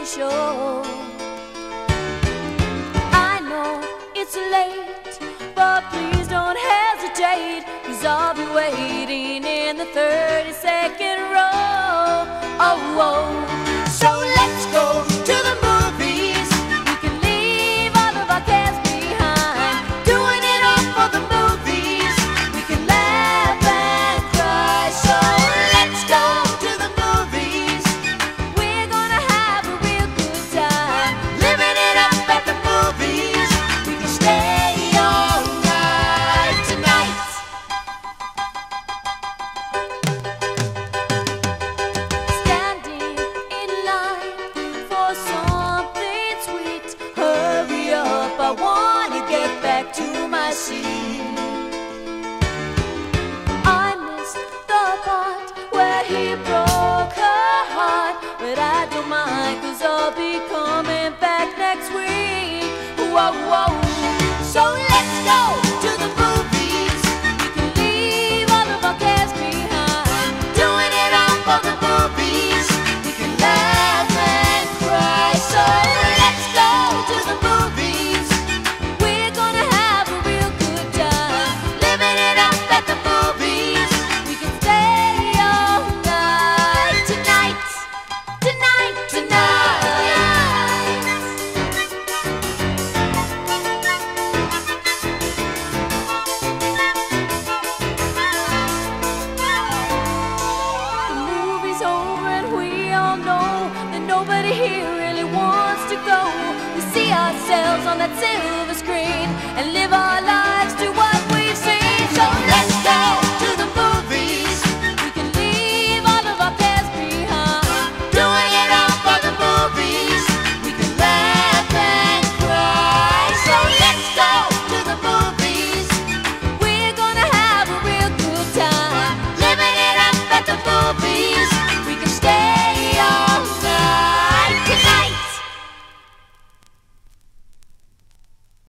show. I know it's late, but please don't hesitate, 'cause I'll be waiting in the 32nd row. Oh, oh. So let's go to the movies. We can leave all of our cares behind. Doing it all for the movies. We can laugh and cry. So let's go to the movies. We're gonna have a real good time. Living it up at the movies. We can stay all night tonight. Standing in line for something sweet. Hurry up, I wanna get back to my seat. I missed the part where he broke her heart, but I don't mind, 'cause I'll be coming back next week. Whoa, whoa. So let's go to the movies. We can leave all of our cares behind. Doing it all for the movies. We can laugh and cry. So let's go to the movies. We're gonna have a real good time. Living it up at the movies. We can stay all night tonight. Tonight, tonight. The movie's over and we all know that nobody here really wants to go. We see ourselves on that silver screen and live our lives to what